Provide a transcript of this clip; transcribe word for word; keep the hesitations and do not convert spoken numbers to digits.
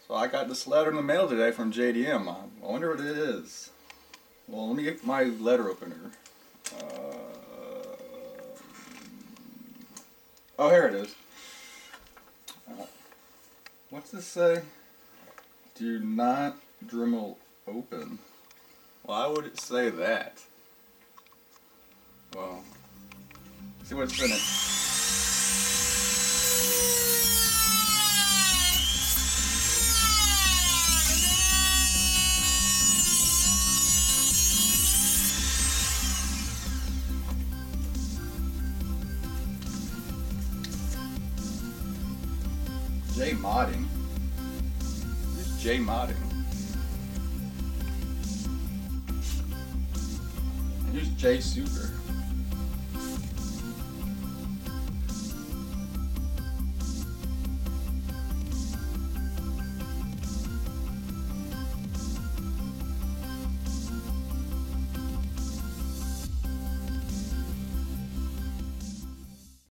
So I got this letter in the mail today from J D M. I wonder what it is. Well, let me get my letter opener. Uh, oh, here it is. Uh, what's this say? Do not Dremel open. Why would it say that? Well, see what's in it. J Modding. Who's J Modding? And who's J Super?